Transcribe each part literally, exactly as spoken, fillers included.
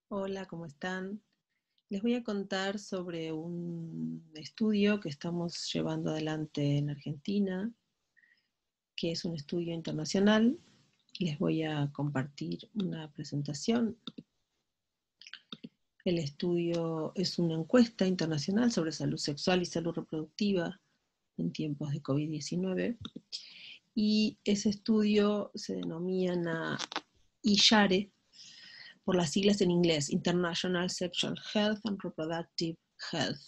Hola, ¿cómo están? Les voy a contar sobre un estudio que estamos llevando adelante en Argentina, que es un estudio internacional. Les voy a compartir una presentación. El estudio es una encuesta internacional sobre salud sexual y salud reproductiva en tiempos de COVID diecinueve. Y ese estudio se denomina I S A R E, por las siglas en inglés, International Sexual Health and Reproductive Health.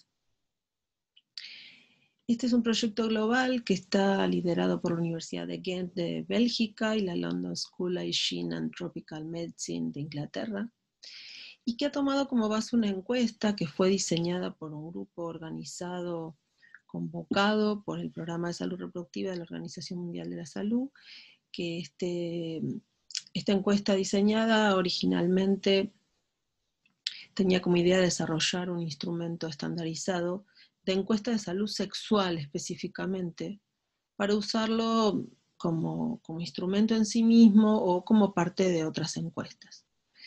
Este es un proyecto global que está liderado por la Universidad de Ghent de Bélgica y la London School of Hygiene and Tropical Medicine de Inglaterra, y que ha tomado como base una encuesta que fue diseñada por un grupo organizado, convocado por el Programa de Salud Reproductiva de la Organización Mundial de la Salud, que este, esta encuesta diseñada originalmente tenía como idea desarrollar un instrumento estandarizado de encuesta de salud sexual específicamente, para usarlo como, como instrumento en sí mismo o como parte de otras encuestas.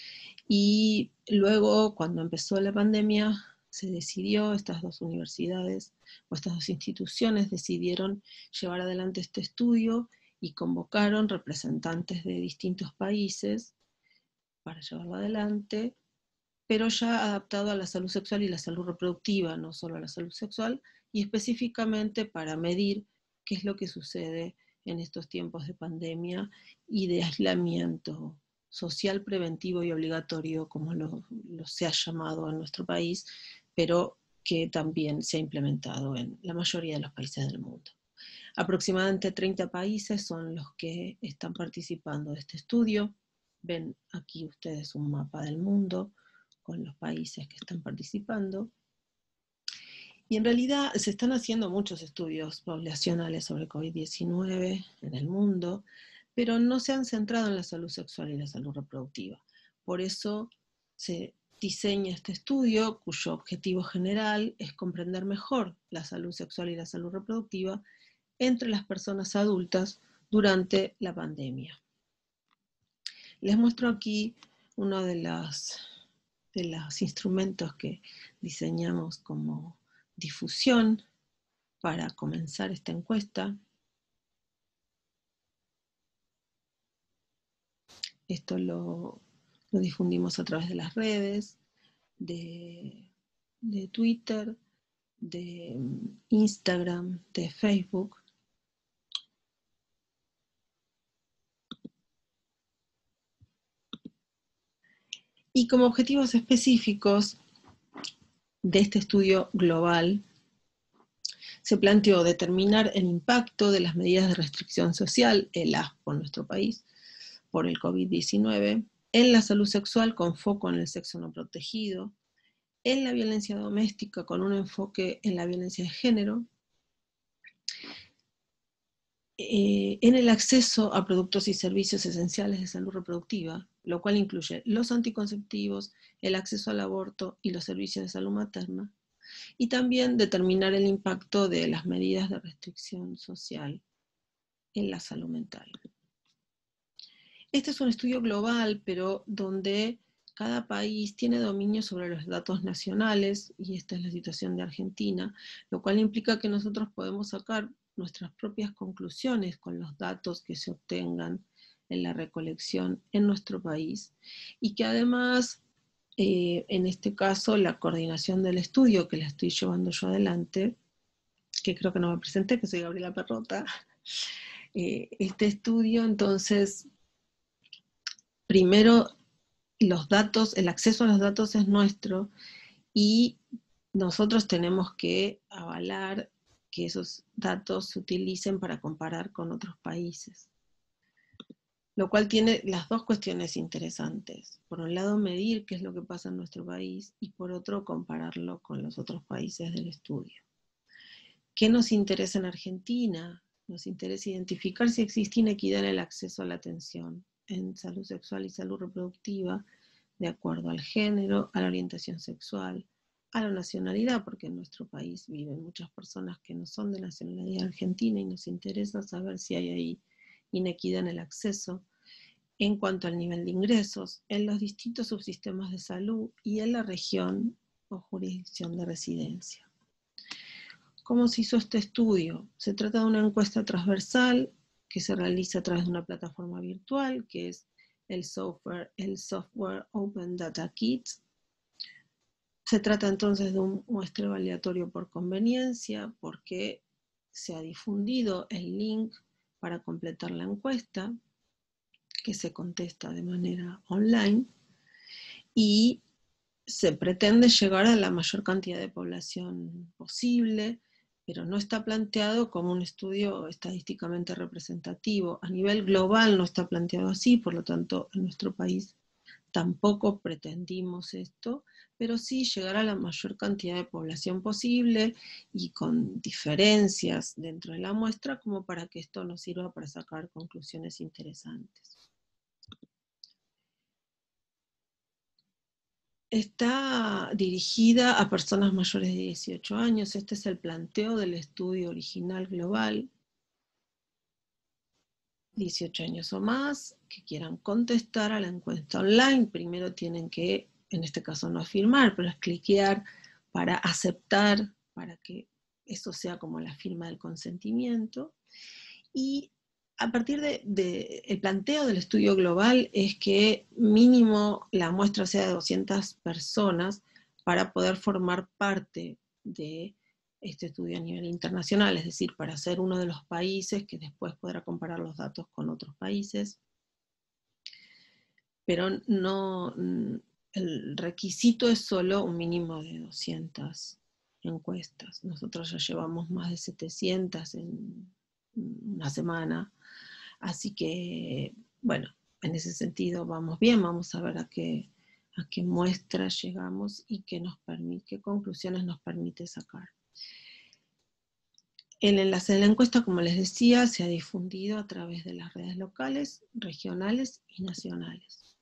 Y luego, cuando empezó la pandemia, se decidió, estas dos universidades o estas dos instituciones decidieron llevar adelante este estudio y convocaron representantes de distintos países para llevarlo adelante, pero ya adaptado a la salud sexual y la salud reproductiva, no solo a la salud sexual, y específicamente para medir qué es lo que sucede en estos tiempos de pandemia y de aislamiento social preventivo y obligatorio, como lo, lo se ha llamado en nuestro país, pero que también se ha implementado en la mayoría de los países del mundo. Aproximadamente treinta países son los que están participando de este estudio. Ven aquí ustedes un mapa del mundo con los países que están participando. Y en realidad se están haciendo muchos estudios poblacionales sobre COVID diecinueve en el mundo, pero no se han centrado en la salud sexual y la salud reproductiva. Por eso se diseña este estudio, cuyo objetivo general es comprender mejor la salud sexual y la salud reproductiva entre las personas adultas durante la pandemia. Les muestro aquí uno de los, de los instrumentos que diseñamos como difusión para comenzar esta encuesta. Esto lo, lo difundimos a través de las redes, de, de Twitter, de Instagram, de Facebook. Y como objetivos específicos de este estudio global, se planteó determinar el impacto de las medidas de restricción social, el A S P en nuestro país, por el COVID diecinueve, en la salud sexual con foco en el sexo no protegido, en la violencia doméstica con un enfoque en la violencia de género, eh, en el acceso a productos y servicios esenciales de salud reproductiva, lo cual incluye los anticonceptivos, el acceso al aborto y los servicios de salud materna, y también determinar el impacto de las medidas de restricción social en la salud mental. Este es un estudio global, pero donde cada país tiene dominio sobre los datos nacionales, y esta es la situación de Argentina, lo cual implica que nosotros podemos sacar nuestras propias conclusiones con los datos que se obtengan en la recolección en nuestro país, y que además, eh, en este caso, la coordinación del estudio que la estoy llevando yo adelante, que creo que no me presenté, que soy Gabriela Perrota, eh, este estudio entonces, primero, los datos, el acceso a los datos es nuestro, y nosotros tenemos que avalar que esos datos se utilicen para comparar con otros países. Lo cual tiene las dos cuestiones interesantes. Por un lado, medir qué es lo que pasa en nuestro país, y por otro, compararlo con los otros países del estudio. ¿Qué nos interesa en Argentina? Nos interesa identificar si existe inequidad en el acceso a la atención en salud sexual y salud reproductiva, de acuerdo al género, a la orientación sexual, a la nacionalidad, porque en nuestro país viven muchas personas que no son de nacionalidad argentina, y nos interesa saber si hay ahí inequidad en el acceso, en cuanto al nivel de ingresos en los distintos subsistemas de salud y en la región o jurisdicción de residencia. ¿Cómo se hizo este estudio? Se trata de una encuesta transversal que se realiza a través de una plataforma virtual, que es el software, el software Open Data Kit. Se trata entonces de un muestreo aleatorio por conveniencia, porque se ha difundido el link para completar la encuesta, que se contesta de manera online, y se pretende llegar a la mayor cantidad de población posible, pero no está planteado como un estudio estadísticamente representativo. A nivel global no está planteado así, por lo tanto en nuestro país tampoco pretendimos esto, pero sí llegar a la mayor cantidad de población posible y con diferencias dentro de la muestra como para que esto nos sirva para sacar conclusiones interesantes. Está dirigida a personas mayores de dieciocho años. Este es el planteo del estudio original global. dieciocho años o más que quieran contestar a la encuesta online. Primero tienen que, en este caso no afirmar, pero es cliquear para aceptar, para que eso sea como la firma del consentimiento. Y a partir del de, de planteo del estudio global es que mínimo la muestra sea de doscientas personas para poder formar parte de este estudio a nivel internacional, es decir, para ser uno de los países que después podrá comparar los datos con otros países. Pero no, el requisito es solo un mínimo de doscientas encuestas. Nosotros ya llevamos más de setecientas en una semana. Así que, bueno, en ese sentido vamos bien, vamos a ver a qué, a qué muestra llegamos y qué, nos permite, qué conclusiones nos permite sacar. El enlace de la encuesta, como les decía, se ha difundido a través de las redes locales, regionales y nacionales.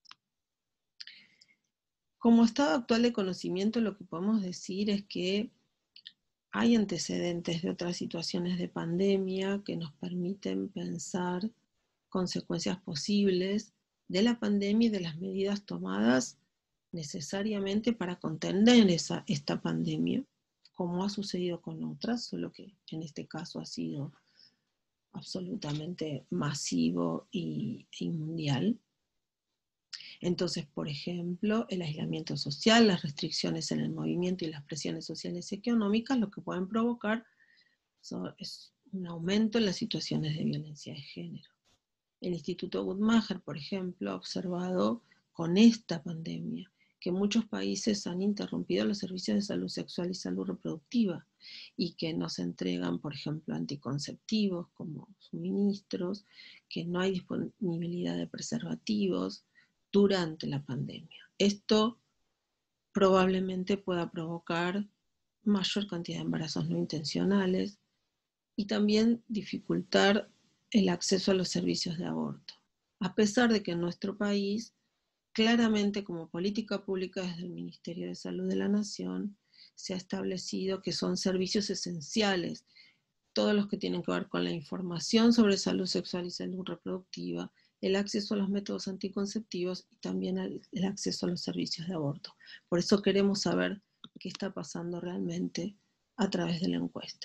Como estado actual de conocimiento, lo que podemos decir es que hay antecedentes de otras situaciones de pandemia que nos permiten pensar consecuencias posibles de la pandemia y de las medidas tomadas necesariamente para contener esa, esta pandemia, como ha sucedido con otras, solo que en este caso ha sido absolutamente masivo y, y mundial. Entonces, por ejemplo, el aislamiento social, las restricciones en el movimiento y las presiones sociales y económicas, lo que pueden provocar so, es un aumento en las situaciones de violencia de género. El Instituto Guttmacher, por ejemplo, ha observado con esta pandemia que muchos países han interrumpido los servicios de salud sexual y salud reproductiva y que no se entregan, por ejemplo, anticonceptivos como suministros, que no hay disponibilidad de preservativos durante la pandemia. Esto probablemente pueda provocar mayor cantidad de embarazos no intencionales y también dificultar el acceso a los servicios de aborto, a pesar de que en nuestro país, claramente como política pública desde el Ministerio de Salud de la Nación, se ha establecido que son servicios esenciales, todos los que tienen que ver con la información sobre salud sexual y salud reproductiva, el acceso a los métodos anticonceptivos y también el, el acceso a los servicios de aborto. Por eso queremos saber qué está pasando realmente a través de la encuesta.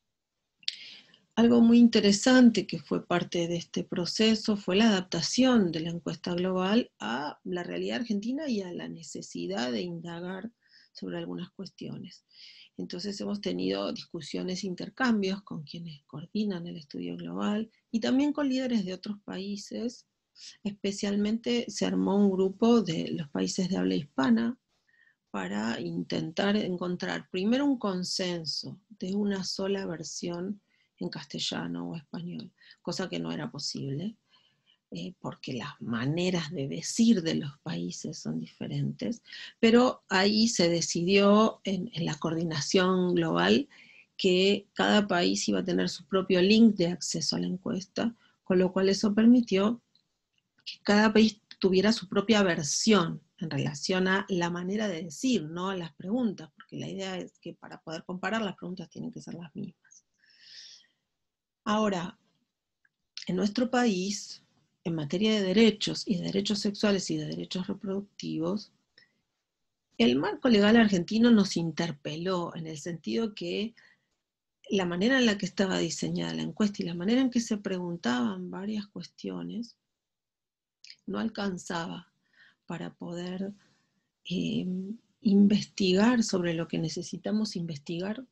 Algo muy interesante que fue parte de este proceso fue la adaptación de la encuesta global a la realidad argentina y a la necesidad de indagar sobre algunas cuestiones. Entonces hemos tenido discusiones, intercambios con quienes coordinan el estudio global y también con líderes de otros países. Especialmente se armó un grupo de los países de habla hispana para intentar encontrar primero un consenso de una sola versión en castellano o español, cosa que no era posible, eh, porque las maneras de decir de los países son diferentes, pero ahí se decidió en, en la coordinación global que cada país iba a tener su propio link de acceso a la encuesta, con lo cual eso permitió que cada país tuviera su propia versión en relación a la manera de decir, no a las preguntas, porque la idea es que para poder comparar las preguntas tienen que ser las mismas. Ahora, en nuestro país en materia de derechos y de derechos sexuales y de derechos reproductivos, el marco legal argentino nos interpeló en el sentido que la manera en la que estaba diseñada la encuesta y la manera en que se preguntaban varias cuestiones no alcanzaba para poder eh, investigar sobre lo que necesitamos investigar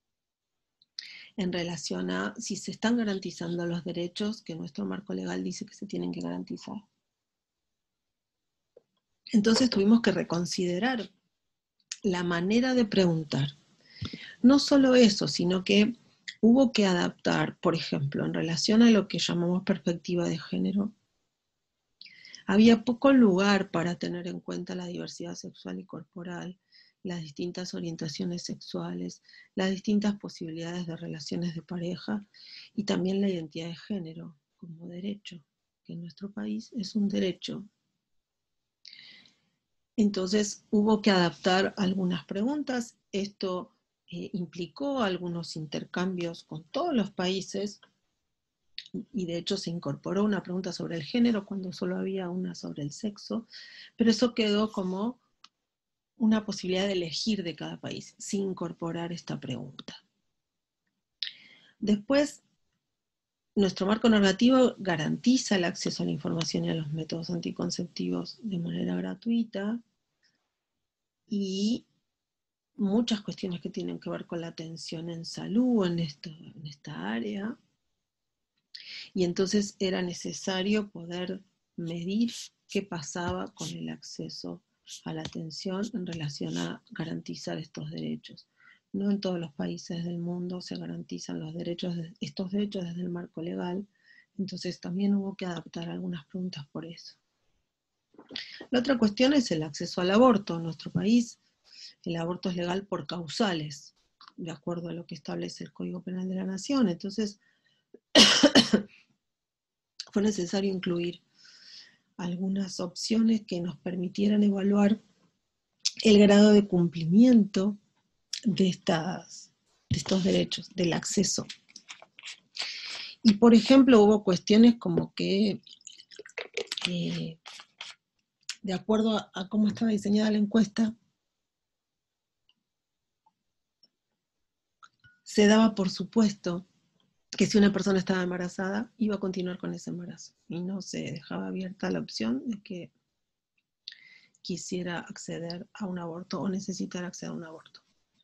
en relación a si se están garantizando los derechos que nuestro marco legal dice que se tienen que garantizar. Entonces tuvimos que reconsiderar la manera de preguntar. No solo eso, sino que hubo que adaptar, por ejemplo, en relación a lo que llamamos perspectiva de género, había poco lugar para tener en cuenta la diversidad sexual y corporal, las distintas orientaciones sexuales, las distintas posibilidades de relaciones de pareja y también la identidad de género como derecho, que en nuestro país es un derecho. Entonces hubo que adaptar algunas preguntas. Esto eh, implicó algunos intercambios con todos los países y de hecho se incorporó una pregunta sobre el género cuando solo había una sobre el sexo, pero eso quedó como una posibilidad de elegir de cada país, sin incorporar esta pregunta. Después, nuestro marco normativo garantiza el acceso a la información y a los métodos anticonceptivos de manera gratuita y muchas cuestiones que tienen que ver con la atención en salud en, esto, en esta área. Y entonces era necesario poder medir qué pasaba con el acceso a la atención en relación a garantizar estos derechos. No en todos los países del mundo se garantizan los derechos, estos derechos desde el marco legal, entonces también hubo que adaptar algunas preguntas por eso. La otra cuestión es el acceso al aborto. En nuestro país el aborto es legal por causales, de acuerdo a lo que establece el Código Penal de la Nación, entonces fue necesario incluir algunas opciones que nos permitieran evaluar el grado de cumplimiento de, estas, de estos derechos, del acceso. Y por ejemplo hubo cuestiones como que, eh, de acuerdo a, a cómo estaba diseñada la encuesta, se daba por supuesto que si una persona estaba embarazada, iba a continuar con ese embarazo, y no se dejaba abierta la opción de que quisiera acceder a un aborto o necesitar acceder a un aborto.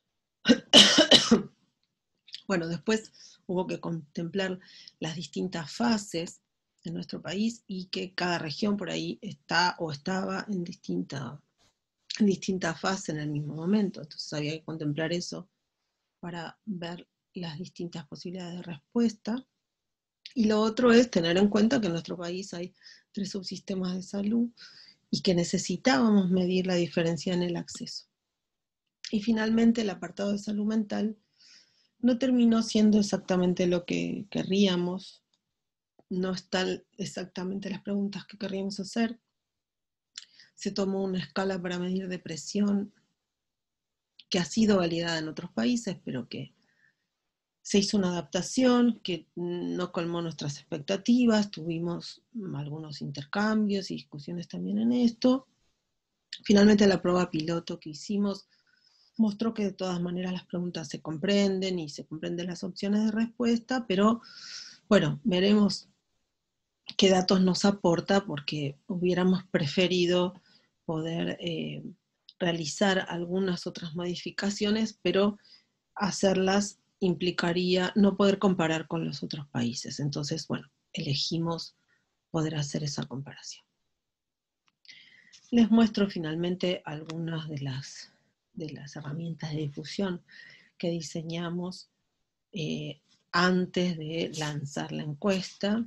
Bueno, después hubo que contemplar las distintas fases en nuestro país y que cada región por ahí está o estaba en distinta, en distinta fase en el mismo momento, entonces había que contemplar eso para ver las distintas posibilidades de respuesta. Y lo otro es tener en cuenta que en nuestro país hay tres subsistemas de salud y que necesitábamos medir la diferencia en el acceso. Y finalmente el apartado de salud mental no terminó siendo exactamente lo que querríamos, no están exactamente las preguntas que querríamos hacer. Se tomó una escala para medir depresión que ha sido validada en otros países, pero que se hizo una adaptación que no colmó nuestras expectativas, tuvimos algunos intercambios y discusiones también en esto. Finalmente la prueba piloto que hicimos mostró que de todas maneras las preguntas se comprenden y se comprenden las opciones de respuesta, pero bueno, veremos qué datos nos aporta porque hubiéramos preferido poder eh, realizar algunas otras modificaciones, pero hacerlas implicaría no poder comparar con los otros países. Entonces, bueno, elegimos poder hacer esa comparación. Les muestro finalmente algunas de las, de las herramientas de difusión que diseñamos eh, antes de lanzar la encuesta.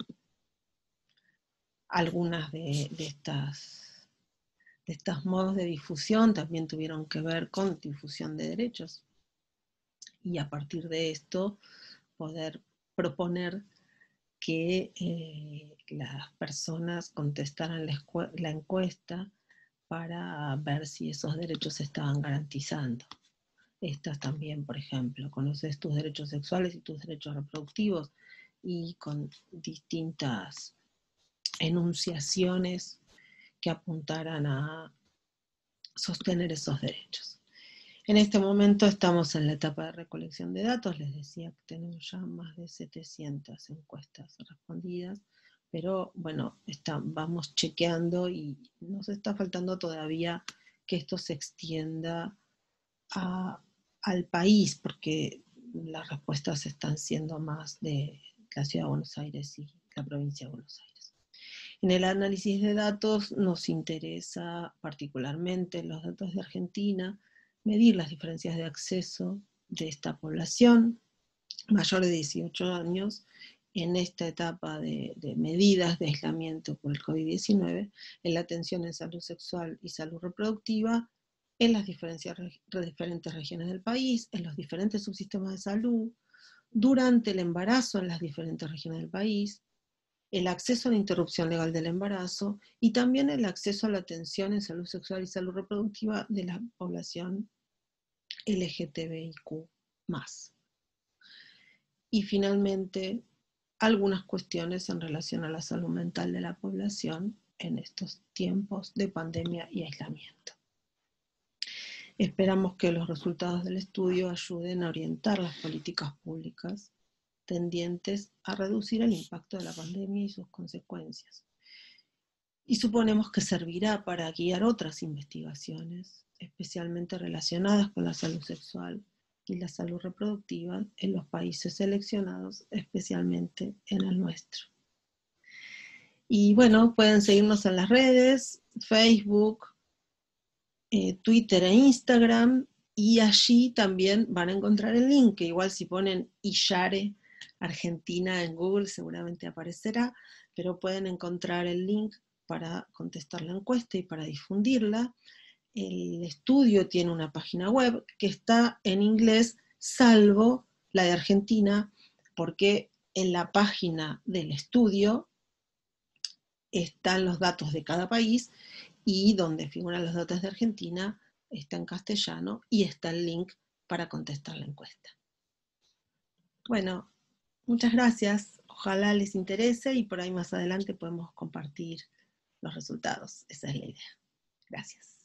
Algunas de, de, estas, de estos modos de difusión también tuvieron que ver con difusión de derechos. Y a partir de esto, poder proponer que eh, las personas contestaran la, la encuesta para ver si esos derechos se estaban garantizando. Estas también, por ejemplo, conoces tus derechos sexuales y tus derechos reproductivos, y con distintas enunciaciones que apuntaran a sostener esos derechos. En este momento estamos en la etapa de recolección de datos, les decía que tenemos ya más de setecientas encuestas respondidas, pero bueno, está, vamos chequeando y nos está faltando todavía que esto se extienda a, al país, porque las respuestas están siendo más de la Ciudad de Buenos Aires y la provincia de Buenos Aires. En el análisis de datos nos interesa particularmente los datos de Argentina, medir las diferencias de acceso de esta población mayor de dieciocho años en esta etapa de, de medidas de aislamiento por el COVID diecinueve, en la atención en salud sexual y salud reproductiva, en las diferentes regiones del país, en los diferentes subsistemas de salud, durante el embarazo en las diferentes regiones del país, el acceso a la interrupción legal del embarazo y también el acceso a la atención en salud sexual y salud reproductiva de la población L G T B I Q más. Y finalmente, algunas cuestiones en relación a la salud mental de la población en estos tiempos de pandemia y aislamiento. Esperamos que los resultados del estudio ayuden a orientar las políticas públicas tendientes a reducir el impacto de la pandemia y sus consecuencias. Y suponemos que servirá para guiar otras investigaciones, especialmente relacionadas con la salud sexual y la salud reproductiva en los países seleccionados, especialmente en el nuestro. Y bueno, pueden seguirnos en las redes, Facebook, eh, Twitter e Instagram, y allí también van a encontrar el link, que igual si ponen IYARE Argentina en Google seguramente aparecerá, pero pueden encontrar el link para contestar la encuesta y para difundirla. El estudio tiene una página web que está en inglés, salvo la de Argentina, porque en la página del estudio están los datos de cada país y donde figuran los datos de Argentina está en castellano y está el link para contestar la encuesta. Bueno, muchas gracias. Ojalá les interese y por ahí más adelante podemos compartir los resultados. Esa es la idea. Gracias.